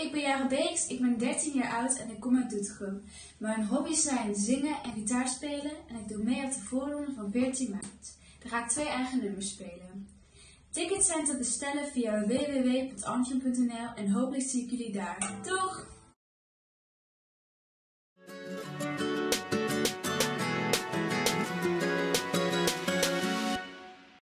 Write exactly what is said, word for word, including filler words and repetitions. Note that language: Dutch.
ik ben Jara Beeks, ik ben dertien jaar oud en ik kom uit Doetinchem. Mijn hobby's zijn zingen en gitaar spelen en ik doe mee op de voorronde van veertien maart. Daar ga ik twee eigen nummers spelen. Tickets zijn te bestellen via w w w punt armstrong punt n l en hopelijk zie ik jullie daar. Doeg!